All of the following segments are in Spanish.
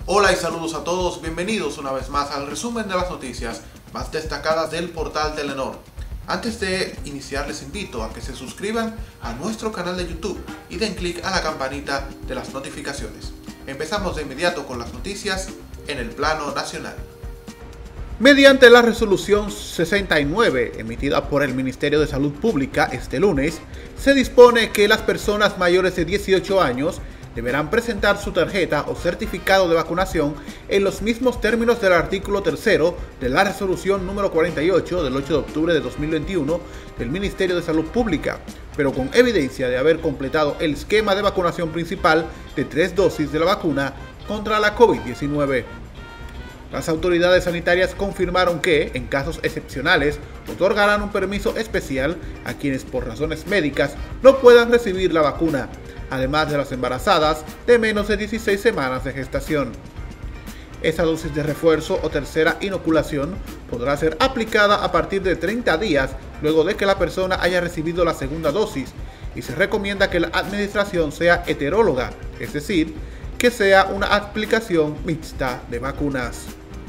Hola y saludos a todos, bienvenidos una vez más al resumen de las noticias más destacadas del portal Telenor. Antes de iniciar les invito a que se suscriban a nuestro canal de YouTube y den clic a la campanita de las notificaciones. Empezamos de inmediato con las noticias en el plano nacional. Mediante la resolución 69 emitida por el Ministerio de Salud Pública este lunes, se dispone que las personas mayores de 18 años deberán presentar su tarjeta o certificado de vacunación en los mismos términos del artículo 3 de la resolución número 48 del 8 de octubre de 2021 del Ministerio de Salud Pública, pero con evidencia de haber completado el esquema de vacunación principal de 3 dosis de la vacuna contra la COVID-19. Las autoridades sanitarias confirmaron que, en casos excepcionales, otorgarán un permiso especial a quienes por razones médicas no puedan recibir la vacuna, además de las embarazadas de menos de 16 semanas de gestación. Esa dosis de refuerzo o tercera inoculación podrá ser aplicada a partir de 30 días luego de que la persona haya recibido la segunda dosis, y se recomienda que la administración sea heteróloga, es decir, que sea una aplicación mixta de vacunas.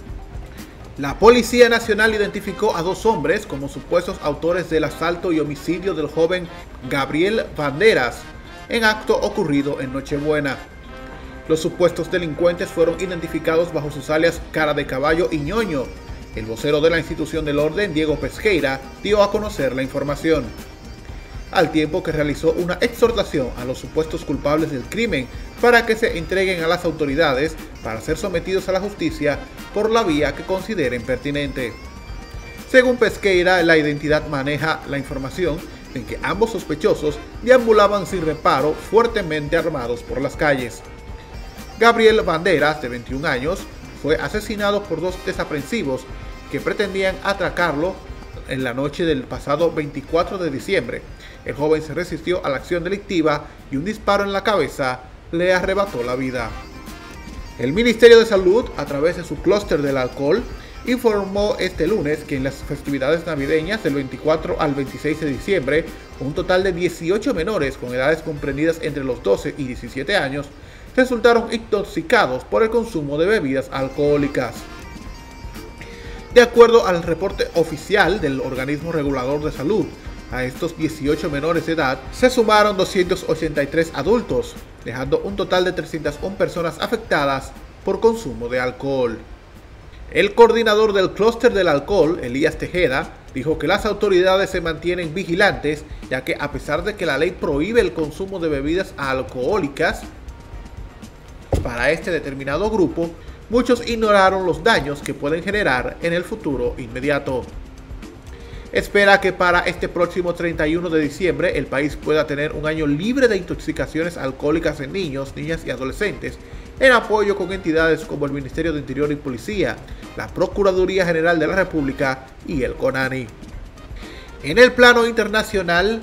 La Policía Nacional identificó a 2 hombres como supuestos autores del asalto y homicidio del joven Gabriel Banderas, en acto ocurrido en Nochebuena. Los supuestos delincuentes fueron identificados bajo sus alias Cara de Caballo y Ñoño. El vocero de la institución del orden, Diego Pesqueira, dio a conocer la información, al tiempo que realizó una exhortación a los supuestos culpables del crimen para que se entreguen a las autoridades para ser sometidos a la justicia por la vía que consideren pertinente. Según Pesqueira, la identidad maneja la información en que ambos sospechosos deambulaban sin reparo fuertemente armados por las calles. Gabriel Banderas, de 21 años, fue asesinado por 2 desaprensivos que pretendían atracarlo en la noche del pasado 24 de diciembre. El joven se resistió a la acción delictiva y un disparo en la cabeza le arrebató la vida. El Ministerio de Salud, a través de su clúster del alcohol, informó este lunes que en las festividades navideñas del 24 al 26 de diciembre, un total de 18 menores con edades comprendidas entre los 12 y 17 años resultaron intoxicados por el consumo de bebidas alcohólicas. De acuerdo al reporte oficial del organismo regulador de salud, a estos 18 menores de edad se sumaron 283 adultos, dejando un total de 301 personas afectadas por consumo de alcohol. El coordinador del clúster del alcohol, Elías Tejeda, dijo que las autoridades se mantienen vigilantes, ya que a pesar de que la ley prohíbe el consumo de bebidas alcohólicas para este determinado grupo, muchos ignoraron los daños que pueden generar en el futuro inmediato. Espera que para este próximo 31 de diciembre el país pueda tener un año libre de intoxicaciones alcohólicas en niños, niñas y adolescentes, en apoyo con entidades como el Ministerio de Interior y Policía, la Procuraduría General de la República y el CONANI. En el plano internacional,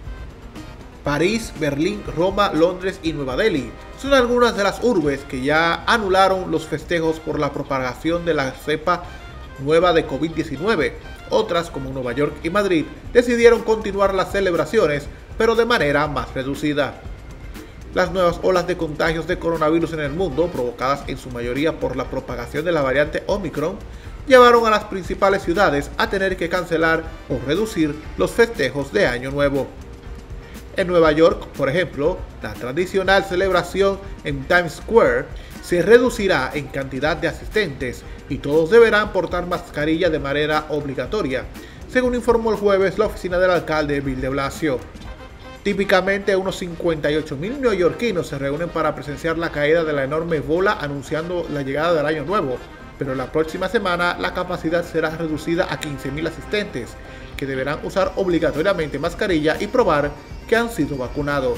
París, Berlín, Roma, Londres y Nueva Delhi son algunas de las urbes que ya anularon los festejos por la propagación de la cepa nueva de COVID-19. Otras, como Nueva York y Madrid, decidieron continuar las celebraciones, pero de manera más reducida. Las nuevas olas de contagios de coronavirus en el mundo, provocadas en su mayoría por la propagación de la variante Omicron, llevaron a las principales ciudades a tener que cancelar o reducir los festejos de Año Nuevo. En Nueva York, por ejemplo, la tradicional celebración en Times Square se reducirá en cantidad de asistentes y todos deberán portar mascarilla de manera obligatoria, según informó el jueves la oficina del alcalde Bill de Blasio. Típicamente unos 58,000 neoyorquinos se reúnen para presenciar la caída de la enorme bola anunciando la llegada del Año Nuevo, pero la próxima semana la capacidad será reducida a 15,000 asistentes, que deberán usar obligatoriamente mascarilla y probar que han sido vacunados.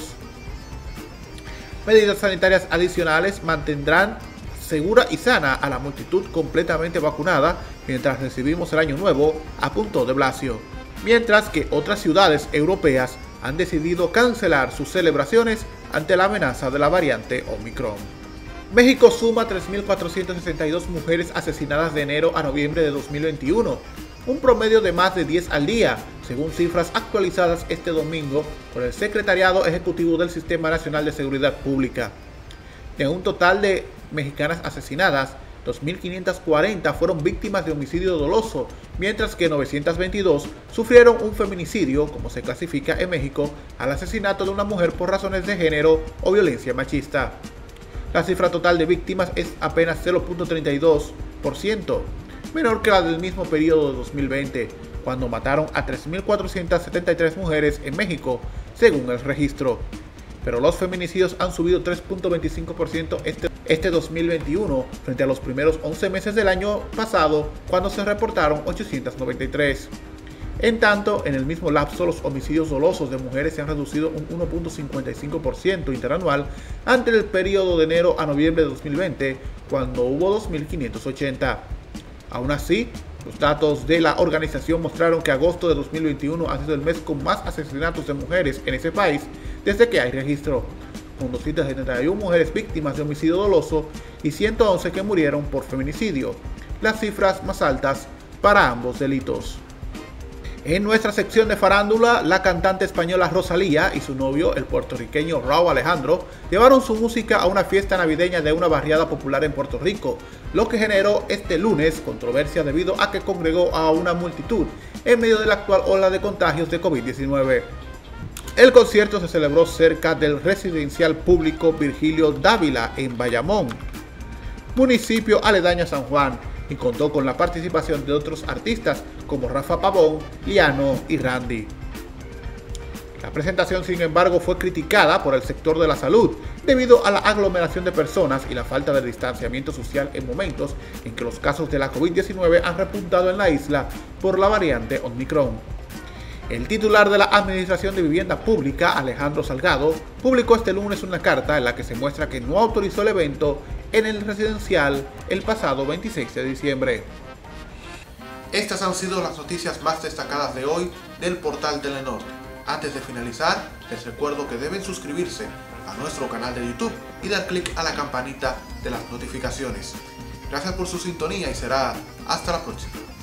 Medidas sanitarias adicionales mantendrán segura y sana a la multitud completamente vacunada mientras recibimos el Año Nuevo, apuntó de Blasio, mientras que otras ciudades europeas han decidido cancelar sus celebraciones ante la amenaza de la variante Omicron. México suma 3.462 mujeres asesinadas de enero a noviembre de 2021, un promedio de más de 10 al día, según cifras actualizadas este domingo por el Secretariado Ejecutivo del Sistema Nacional de Seguridad Pública. De un total de mexicanas asesinadas, 2.540 fueron víctimas de homicidio doloso, mientras que 922 sufrieron un feminicidio, como se clasifica en México, al asesinato de una mujer por razones de género o violencia machista. La cifra total de víctimas es apenas 0.32%, menor que la del mismo periodo de 2020, cuando mataron a 3.473 mujeres en México, según el registro. Pero los feminicidios han subido 3.25% este 2021 frente a los primeros 11 meses del año pasado, cuando se reportaron 893. En tanto, en el mismo lapso, los homicidios dolosos de mujeres se han reducido un 1.55% interanual ante el periodo de enero a noviembre de 2020, cuando hubo 2.580. Aún así, los datos de la organización mostraron que agosto de 2021 ha sido el mes con más asesinatos de mujeres en ese país desde que hay registro, con 271 mujeres víctimas de homicidio doloso y 111 que murieron por feminicidio, las cifras más altas para ambos delitos. En nuestra sección de farándula, la cantante española Rosalía y su novio, el puertorriqueño Rauw Alejandro, llevaron su música a una fiesta navideña de una barriada popular en Puerto Rico, lo que generó este lunes controversia debido a que congregó a una multitud en medio de la actual ola de contagios de COVID-19. El concierto se celebró cerca del residencial público Virgilio Dávila en Bayamón, municipio aledaño a San Juan, y contó con la participación de otros artistas como Rafa Pavón, Liano y Randy. La presentación, sin embargo, fue criticada por el sector de la salud debido a la aglomeración de personas y la falta de distanciamiento social en momentos en que los casos de la COVID-19 han repuntado en la isla por la variante Omicron. El titular de la Administración de Vivienda Pública, Alejandro Salgado, publicó este lunes una carta en la que se muestra que no autorizó el evento en el residencial el pasado 26 de diciembre. Estas han sido las noticias más destacadas de hoy del portal Telenor. Antes de finalizar, les recuerdo que deben suscribirse a nuestro canal de YouTube y dar clic a la campanita de las notificaciones. Gracias por su sintonía y será hasta la próxima.